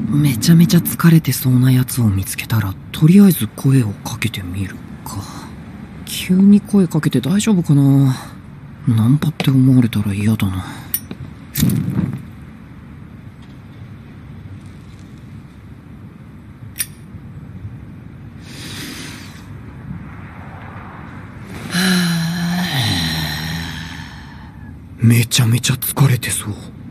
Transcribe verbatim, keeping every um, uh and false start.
めちゃめちゃ疲れてそうなやつを見つけたら、とりあえず声をかけてみるか。急に声かけて大丈夫かな。ナンパって思われたら嫌だな。めちゃめちゃ疲れてそう。